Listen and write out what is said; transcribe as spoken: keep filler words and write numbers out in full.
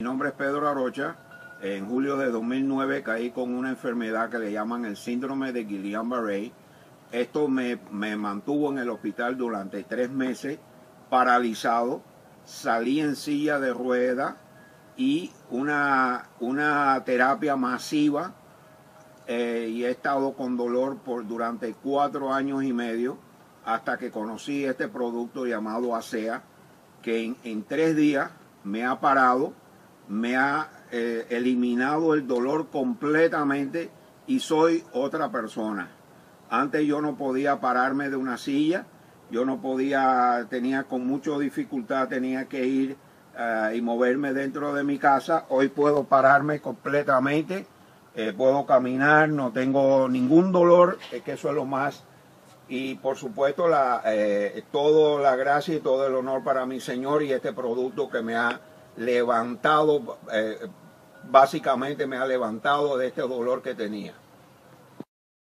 Mi nombre es Pedro Arocha. En julio de dos mil nueve caí con una enfermedad que le llaman el síndrome de Guillain-Barré. Esto me, me mantuvo en el hospital durante tres meses, paralizado. Salí en silla de ruedas y una, una terapia masiva eh, y he estado con dolor por durante cuatro años y medio hasta que conocí este producto llamado Acea, que en, en tres días me ha parado, me ha eh, eliminado el dolor completamente y soy otra persona. Antes yo no podía pararme de una silla, yo no podía, tenía con mucha dificultad, tenía que ir uh, y moverme dentro de mi casa. Hoy puedo pararme completamente, eh, puedo caminar, no tengo ningún dolor, es que eso es lo más. Y por supuesto la, eh, toda la gracia y todo el honor para mi Señor y este producto que me ha levantado, eh, básicamente me ha levantado de este dolor que tenía.